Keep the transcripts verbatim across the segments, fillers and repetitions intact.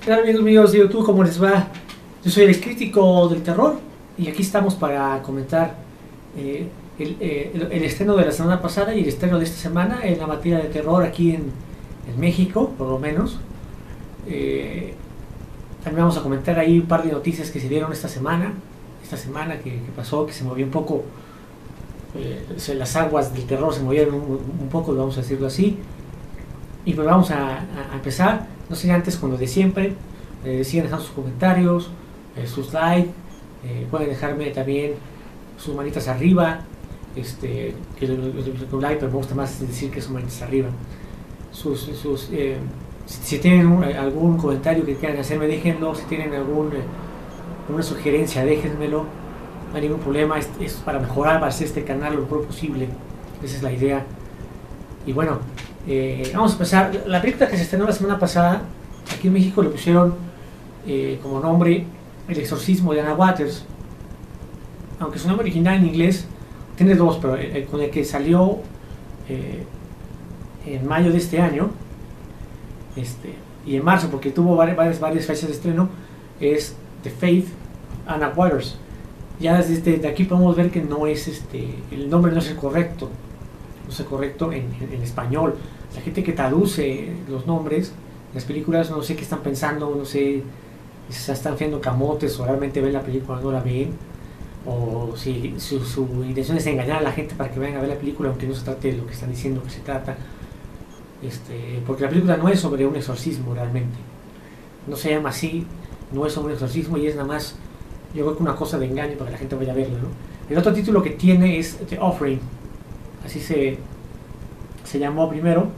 ¿Qué tal, amigos míos de YouTube? ¿Cómo les va? Yo soy el crítico del terror y aquí estamos para comentar eh, el, eh, el, el estreno de la semana pasada y el estreno de esta semana en la materia de terror aquí en, en México, por lo menos. Eh, también vamos a comentar ahí un par de noticias que se dieron esta semana, esta semana que, que pasó, que se movió un poco, eh, las aguas del terror se movieron un, un poco, vamos a decirlo así. Y pues vamos a, a, a empezar, no sé, antes con lo de siempre, eh, sigan dejando sus comentarios, eh, sus likes, eh, pueden dejarme también sus manitas arriba, este, que un like, pero me gusta más decir que son manitas arriba. Sus, sus, eh, si, si tienen un, algún comentario que quieran hacerme, déjenlo, si tienen algún, eh, alguna sugerencia, déjenmelo, no hay ningún problema, es, es para mejorar, para hacer este canal lo mejor posible, esa es la idea. Y bueno, Eh, vamos a empezar. La película que se estrenó la semana pasada aquí en México le pusieron eh, como nombre El exorcismo de Anna Waters, aunque su nombre original en inglés tiene dos, pero el, el con el que salió eh, en mayo de este año este, y en marzo, porque tuvo varias, varias, varias fechas de estreno, es The Faith of Anna Waters. Ya desde, desde aquí podemos ver que no es este, el nombre no es el correcto, no es el correcto en, en, en español. La gente que traduce los nombres en las películas, no sé qué están pensando, no sé si se están haciendo camotes o realmente ven la película o no la ven, o si su, su intención es engañar a la gente para que vayan a ver la película aunque no se trate de lo que están diciendo que se trata, este, porque la película no es sobre un exorcismo realmente, no se llama así, no es sobre un exorcismo y es nada más, yo creo que una cosa de engaño para que la gente vaya a verla, ¿no? El otro título que tiene es The Offering, así se, se llamó primero.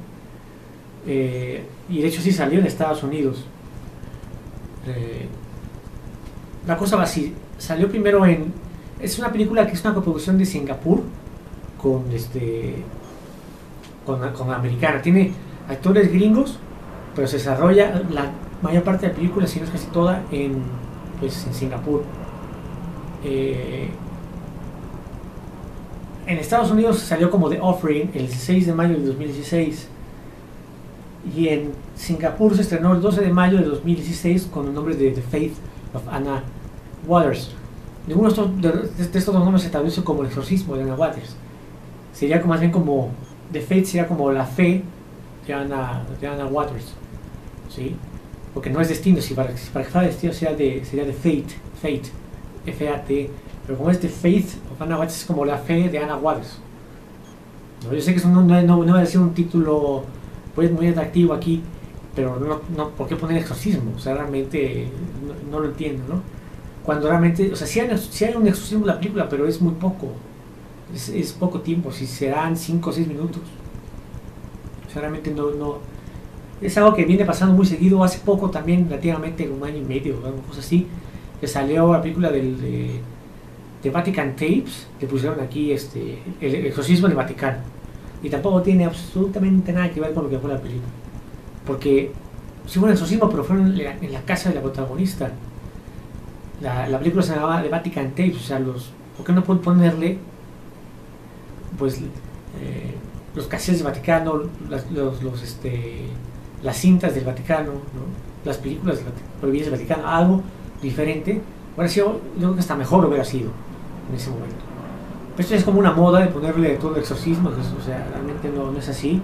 Eh, y de hecho sí salió en Estados Unidos. Eh, la cosa va así, salió primero en, es una película que es una coproducción de Singapur con este con, con americana, tiene actores gringos, pero se desarrolla la mayor parte de la película, si no es casi toda, en, pues, en Singapur. Eh, en Estados Unidos salió como The Offering el dieciséis de mayo de dos mil dieciséis. Y en Singapur se estrenó el doce de mayo de dos mil dieciséis con el nombre de The Faith of Anna Waters. Ninguno de estos, de, de estos dos nombres se traduce como el exorcismo de Anna Waters. Sería como, más bien como The Faith sería como la fe de Anna, de Anna Waters, ¿sí? Porque no es destino, si para, si para que fuera destino sería de, sería de Fate, Fate, F A T, pero como es The Faith of Anna Waters es como la fe de Anna Waters, ¿no? Yo sé que eso no, no, no, no va a ser un título pues muy atractivo aquí, pero no, no, ¿por qué poner exorcismo? O sea, realmente no, no lo entiendo, ¿no? Cuando realmente, o sea, sí hay, sí hay un exorcismo en la película, pero es muy poco, es, es poco tiempo, si serán cinco o seis minutos. O sea, realmente no, no, es algo que viene pasando muy seguido. Hace poco también, relativamente un año y medio, algo cosa así, que salió la película del, de, de Vatican Tapes, que pusieron aquí este, el exorcismo del Vaticano. Y tampoco tiene absolutamente nada que ver con lo que fue la película, porque sí fue un exorcismo, pero fue en la, en la casa de la protagonista. La, la película se llamaba The Vatican Tapes, o sea, los, ¿por qué no pueden ponerle pues eh, los cassettes del Vaticano, las, los, los, este, las cintas del Vaticano, ¿no? Las películas prohibidas del Vaticano, algo diferente? Bueno, sí, yo, yo creo que hasta mejor hubiera sido en ese momento. Esto es como una moda de ponerle todo el exorcismo, o sea, realmente no, no es así.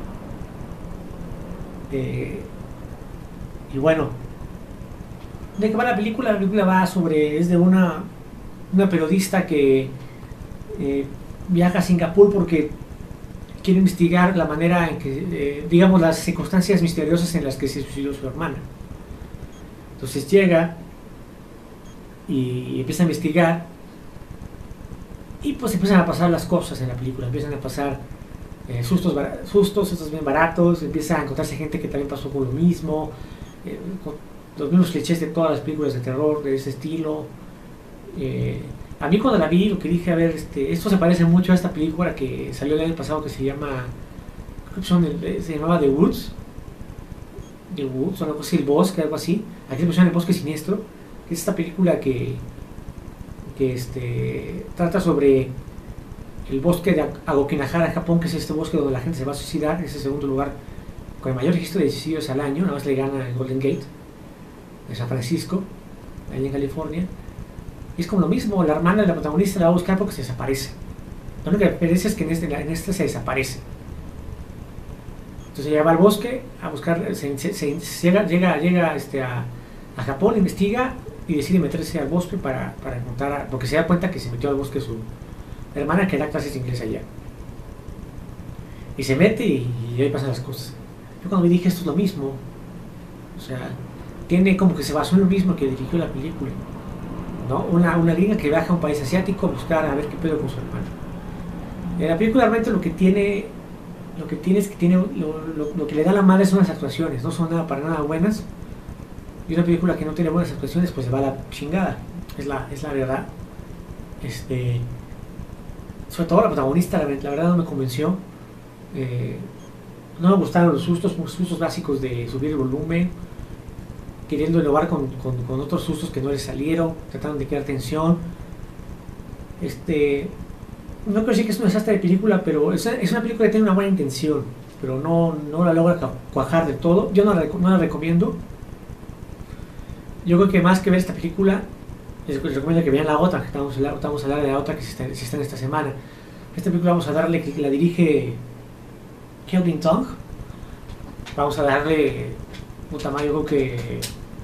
Eh, y bueno, ¿de qué va la película? La película va sobre, es de una, una periodista que eh, viaja a Singapur porque quiere investigar la manera en que, eh, digamos, las circunstancias misteriosas en las que se suicidó su hermana. Entonces llega y empieza a investigar. Y pues empiezan a pasar las cosas en la película, empiezan a pasar eh, sustos, sustos, estos bien baratos, empieza a encontrarse gente que también pasó con lo mismo, eh, con los mismos clichés de todas las películas de terror de ese estilo. Eh, a mí cuando la vi, lo que dije, a ver, este, esto se parece mucho a esta película que salió el año pasado que se llama, creo que son el, se llamaba The Woods, The Woods, o algo así, El Bosque, algo así. Aquí se pusieron El Bosque Siniestro, que es esta película que que este, trata sobre el bosque de Agokinahara, Japón, que es este bosque donde la gente se va a suicidar, es el segundo lugar con el mayor registro de suicidios al año, nada más le gana el Golden Gate. de San Francisco, allá en California. Y es como lo mismo, la hermana de la protagonista la va a buscar porque se desaparece. La única diferencia es que en este, en este se desaparece. Entonces ella va al bosque a buscar, se, se, se, se llega, llega, llega este, a, a Japón, investiga y decide meterse al bosque para, para encontrar, a, porque se da cuenta que se metió al bosque su hermana que da clases de inglés allá. Y se mete y, y ahí pasan las cosas. Yo cuando me dije esto es lo mismo, o sea, tiene como que se basó en lo mismo que dirigió la película, ¿no? Una, una gringa que viaja a un país asiático a buscar a ver qué pedo con su hermano. En la película realmente lo que tiene, lo que tiene es que tiene, lo, lo, lo que le da la madre son las actuaciones, no son nada para nada buenas. Y una película que no tiene buenas actuaciones pues se va a la chingada, es la, es la verdad. Este, sobre todo la protagonista, la, la verdad no me convenció. Eh, no me gustaron los sustos, los sustos básicos de subir el volumen, queriendo innovar con, con, con otros sustos que no les salieron, tratando de crear tensión. Este, no quiero decir que es un desastre de película, pero es, es una película que tiene una buena intención, pero no, no la logra cuajar de todo. Yo no la, no la recomiendo. Yo creo que más que ver esta película, les, les recomiendo que vean la otra, que estamos, estamos a hablar de la otra que se está, se está en esta semana. Esta película vamos a darle, que la dirige Kelvin Tong. Vamos a darle, puta madre, yo creo que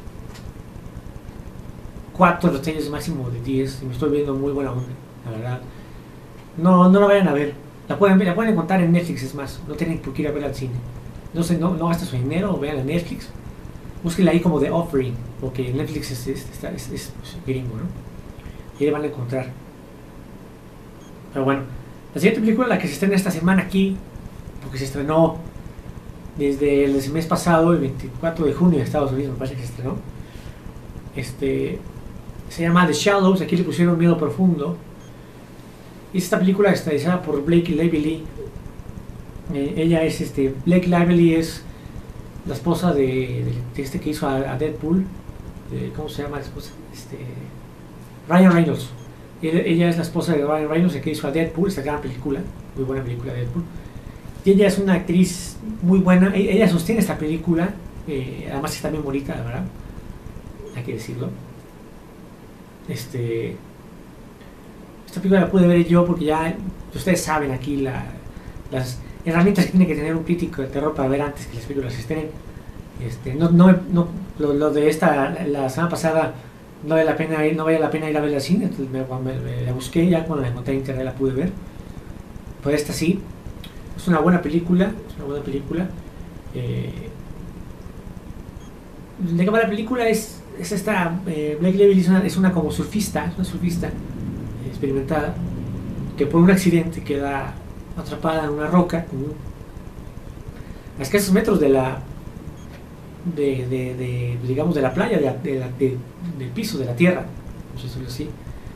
cuatro reseñas máximo de diez. Y me estoy viendo muy buena onda, la verdad. No, no la vayan a ver. La pueden ver, la pueden encontrar en Netflix, es más. No tienen por qué ir a ver al cine. No sé, no, no gasten su dinero, vean en Netflix. Búsquenla ahí como The Offering, porque Netflix es, es, es, es, es gringo, ¿no? Y ahí van a encontrar. Pero bueno, la siguiente película, la que se estrena esta semana aquí, porque se estrenó desde el mes pasado, el veinticuatro de junio en Estados Unidos, me parece que se estrenó. Este, se llama The Shallows, aquí le pusieron Miedo Profundo. Y esta película está realizada por Blake Lively. Eh, ella es, este, Blake Lively es la esposa de, de, de este que hizo a, a Deadpool. De, ¿Cómo se llama la esposa? Este, Ryan Reynolds. Ella, ella es la esposa de Ryan Reynolds, el que hizo a Deadpool, esta gran película, muy buena película de Deadpool. Y ella es una actriz muy buena, ella sostiene esta película, eh, además está bien bonita, la verdad, hay que decirlo. Este, esta película la pude ver yo porque ya, ustedes saben aquí la, las herramientas que tiene que tener un crítico de terror para ver antes que las películas se estrenen. Este, no, no, no, lo, lo de esta, la, la semana pasada, no vale la pena ir, no vale la pena ir a ver al cine, entonces me, me, me la busqué, ya cuando la encontré en internet la pude ver. Pues esta sí. Es una buena película, es una buena película. Eh, de qué va la película es, es esta, eh, Blake Lively es una, es una como surfista, es una surfista eh, experimentada, que por un accidente queda atrapada en una roca, un, a escasos metros de la, de, de, de, digamos, de la playa, de la, de la, de, del piso, de la tierra, no sé si decirlo así.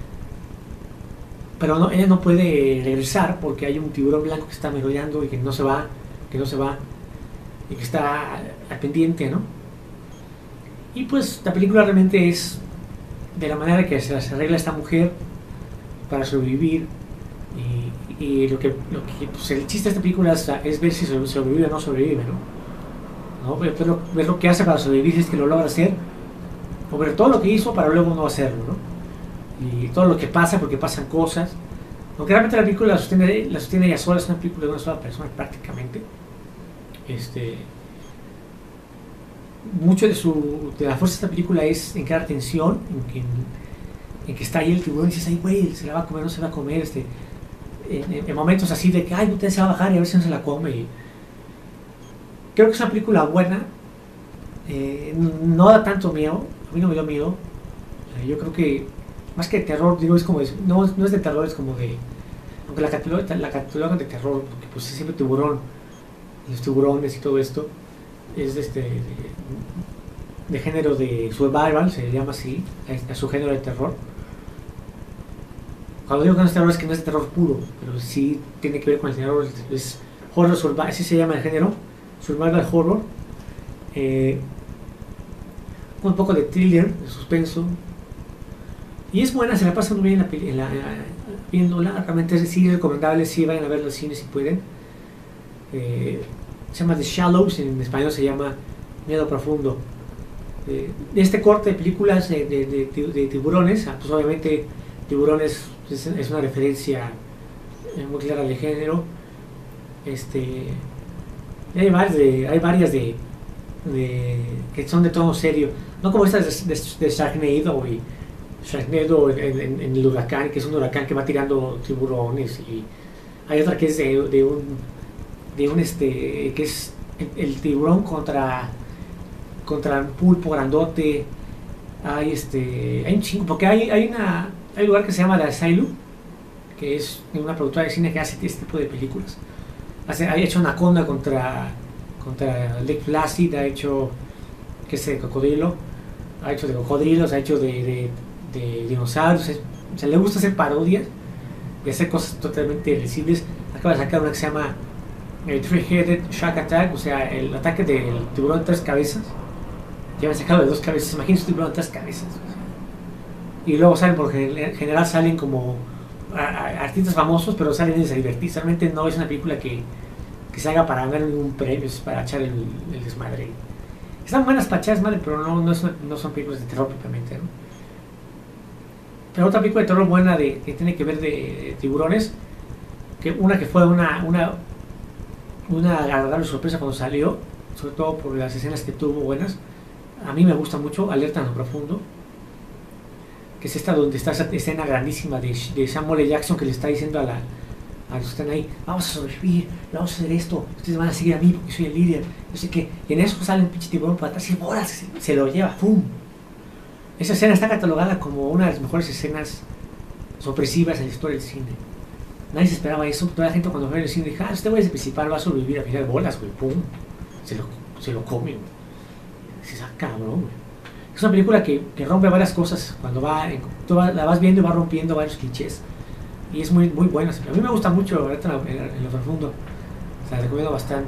Pero no, ella no puede regresar porque hay un tiburón blanco que está merodeando y que no se va, que no se va, y que está al pendiente, ¿no? Y pues la película realmente es de la manera que se las arregla esta mujer para sobrevivir, y, y lo que, lo que pues el chiste de esta película es, es ver si sobrevive o no sobrevive, ¿no? ¿No? Ver, lo, ver lo que hace para sobrevivir, si es que lo logra hacer, o ver todo lo que hizo para luego no hacerlo, ¿no? Y todo lo que pasa, porque pasan cosas. Aunque realmente la película la sostiene, la sostiene ella sola, es una película de una sola persona prácticamente. Este, mucho de su de la fuerza de esta película es en crear tensión, en que, en, en que está ahí el tiburón y dices, ay güey, se la va a comer, no se va a comer, este, en, en, en momentos así de que, ay, usted se va a bajar y a ver si no se la come. Y creo que es una película buena, eh, no da tanto miedo, a mí no me dio miedo. Eh, yo creo que más que de terror, digo, es como, de, no, no es de terror, es como de, aunque la catalogan la catalogan de terror, porque pues es siempre tiburón, los tiburones y todo esto, es de, este, de, de género de survival, se llama así, a, a su género de terror. Cuando digo que no es terror es que no es de terror puro, pero sí tiene que ver con el terror, es horror survival, así se llama el género, survival horror, eh, un poco de thriller, de suspenso. Y es buena, se la pasan muy bien en la, en la, viéndola, realmente es sí, recomendable, sí, vayan a verla al cine si pueden. Eh, se llama The Shallows, en español se llama Miedo Profundo. de, de este corte de películas de, de, de, de tiburones. Pues obviamente tiburones es, es una referencia muy clara del género. Este, hay varias de, hay varias de, de que son de tono serio, no como estas de, de, de Sharknado y Sharknado en, en, en el huracán, que es un huracán que va tirando tiburones, y hay otra que es de, de un de un este que es el, el tiburón contra contra un pulpo grandote. Hay este hay un chingo, porque hay, hay una hay un lugar que se llama la Asylum, que es una productora de cine que hace este tipo de películas. Hace, ha hecho Anaconda contra contra Lake Placid, ha hecho que es de cocodrilo, ha hecho de cocodrilos, ha hecho de, de, de dinosaurios. Es, o sea, le gusta hacer parodias y hacer cosas totalmente irresistibles. Acaba de sacar una que se llama el Three-Headed Shark Attack, o sea, el ataque del tiburón de tres cabezas. Ya me han sacado de dos cabezas, imagínense un tiburón de tres cabezas. Y luego salen, por general salen como artistas famosos, pero salen a divertirse. Realmente no es una película que, que se haga para ganar ningún premio, es para echar el, el desmadre. Están buenas para echar desmadre, pero no, no, es, no son películas de terror propiamente, ¿no? Pero otra película de terror buena de, que tiene que ver de, de tiburones, que una que fue una una una agradable sorpresa cuando salió, sobre todo por las escenas que tuvo buenas. A mí me gusta mucho Alerta en lo Profundo, que es esta donde está esa escena grandísima de, de Samuel L. Jackson, que le está diciendo a, la, a los que están ahí: vamos a sobrevivir, vamos a hacer esto, ustedes van a seguir a mí porque soy el líder, no sé qué. Y en eso sale un pinche tiburón para atrás y bolas, se, se lo lleva, ¡pum! Esa escena está catalogada como una de las mejores escenas sorpresivas en la historia del cine. Nadie se esperaba eso. Toda la gente cuando fue en el cine dijo: ah, este güey es el principal, va a sobrevivir. A final, bolas, güey, ¡pum! Se lo, se lo come, güey. Se saca, cabrón, güey. Es una película que, que rompe varias cosas. Cuando va, tú la vas viendo y va rompiendo varios clichés. Y es muy, muy buena. A mí me gusta mucho, ahorita en, en, en lo profundo. O sea, la recomiendo bastante.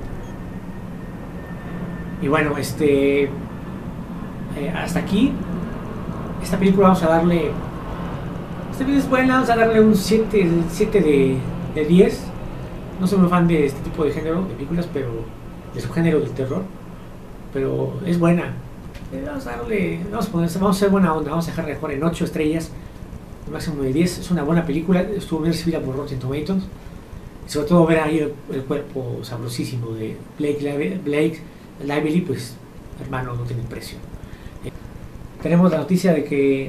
Y bueno, este. Eh, hasta aquí. Esta película vamos a darle. Esta película es buena, vamos a darle un siete, siete de, de diez. No soy muy fan de este tipo de género de películas, pero. De su género del terror. Pero es buena. Vamos a darle, vamos a, poner, vamos a hacer buena onda, vamos a dejar mejor en ocho estrellas, un máximo de diez. Es una buena película, estuvo bien recibida por Rotten Tomatoes, y sobre todo ver ahí el, el cuerpo sabrosísimo de Blake, Blake Lively, pues hermano, no tiene precio. Eh, tenemos la noticia de que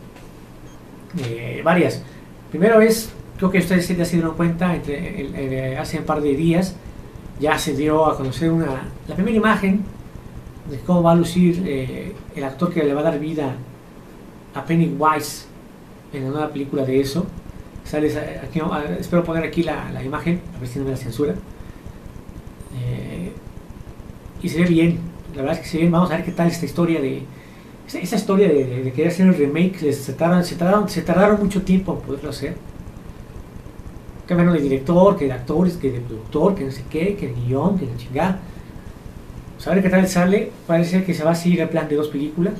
eh, varias, primero es, creo que ustedes ya se dieron cuenta, entre, el, el, hace un par de días ya se dio a conocer una, la primera imagen de cómo va a lucir eh, el actor que le va a dar vida a Pennywise en la nueva película de eso. Sale aquí, espero poner aquí la, la imagen, a ver si no me la censura. Eh, y se ve bien, la verdad es que se ve bien. Vamos a ver qué tal esta historia de esa, esa historia de, de, de querer hacer el remake. Les, se, tardaron, se, tardaron, se tardaron mucho tiempo en poderlo hacer. Cambiaron de director, que de actores, que de productor, que no sé qué, que de guión, que de chingada. A ver qué tal sale. Parece que se va a seguir el plan de dos películas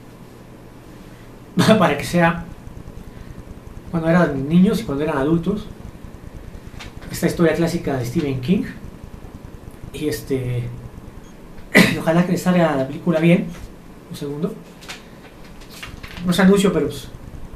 para que sea cuando eran niños y cuando eran adultos. Esta historia clásica de Stephen King. Y este ojalá que le salga la película bien. Un segundo. No se anuncio, pero pues,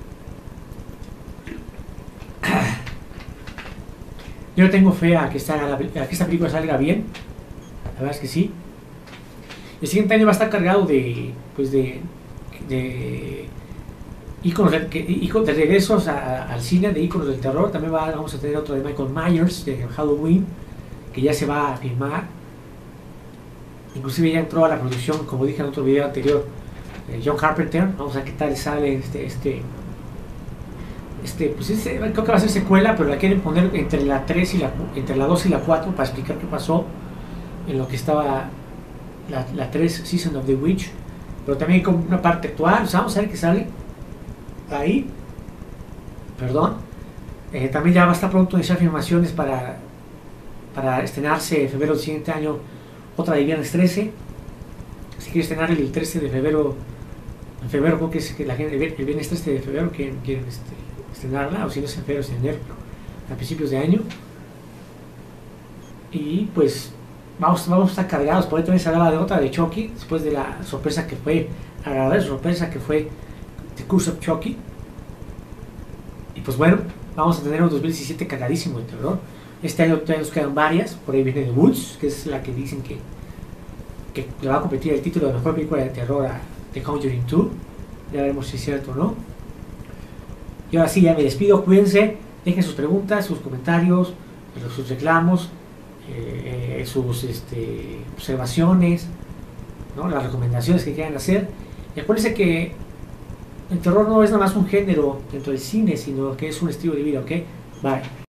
yo tengo fe a que, esta, a que esta película salga bien. La verdad es que sí. El siguiente año va a estar cargado de, pues de, de íconos de, de regresos a, al cine, de íconos del terror. También va, vamos a tener otro de Michael Myers, de Halloween, que ya se va a filmar. Inclusive ya entró a la producción, como dije en otro video anterior, eh, John Carpenter. Vamos a ver qué tal sale este, este, este, pues este, creo que va a ser secuela, pero la quieren poner entre la tres y la, entre la dos y la cuatro para explicar qué pasó en lo que estaba La, la tres, Season of the Witch, pero también con una parte actual. O sea, vamos a ver qué sale ahí. Perdón. Eh, también ya va a estar pronto iniciar filmaciones para para estrenarse en febrero del siguiente año otra de Viernes trece. Si quiere estrenar el trece de febrero, en febrero creo que es que la gente, el Viernes trece de febrero quieren, quieren este, estrenarla, o si no es en febrero, es en enero, a principios de año. Y pues vamos, vamos a estar cargados. Por ahí también se hablaba de otra de Chucky, después de la sorpresa que fue, agradable sorpresa que fue The Curse of Chucky. Y pues bueno, vamos a tener un dos mil diecisiete cargadísimo de terror. Este año todavía nos quedan varias. Por ahí viene The Woods, que es la que dicen que, que le va a competir el título de mejor película de terror a The Conjuring dos. Ya veremos si es cierto o no. Y ahora sí, ya me despido. Cuídense, dejen sus preguntas, sus comentarios, sus reclamos, eh, eh, sus este, observaciones, ¿no? Las recomendaciones que quieran hacer. Y acuérdense que el terror no es nada más un género dentro del cine, sino que es un estilo de vida, ¿ok? Bye.